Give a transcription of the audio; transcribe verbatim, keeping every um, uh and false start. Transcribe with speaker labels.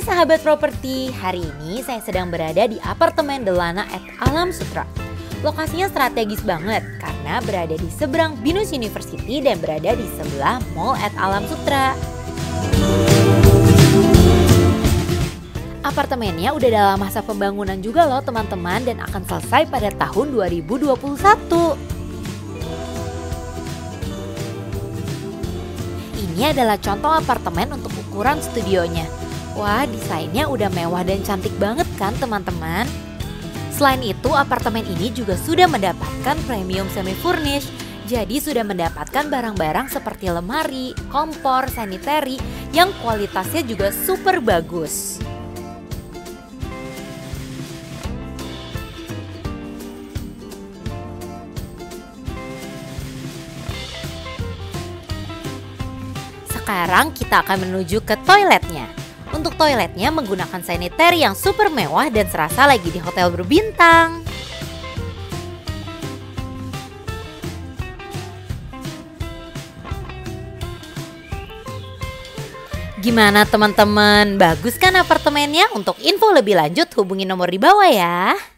Speaker 1: Hai sahabat properti, hari ini saya sedang berada di apartemen Delana at Alam Sutera. Lokasinya strategis banget karena berada di seberang Binus University dan berada di sebelah Mall at Alam Sutera. Apartemennya udah dalam masa pembangunan juga loh teman-teman dan akan selesai pada tahun dua ribu dua puluh satu. Ini adalah contoh apartemen untuk ukuran studionya. Wah, desainnya udah mewah dan cantik banget kan teman-teman? Selain itu, apartemen ini juga sudah mendapatkan premium semi-furnish. Jadi sudah mendapatkan barang-barang seperti lemari, kompor, sanitary yang kualitasnya juga super bagus. Sekarang kita akan menuju ke toiletnya. Untuk toiletnya menggunakan sanitary yang super mewah dan serasa lagi di hotel berbintang. Gimana teman-teman? Bagus kan apartemennya? Untuk info lebih lanjut hubungi nomor di bawah ya.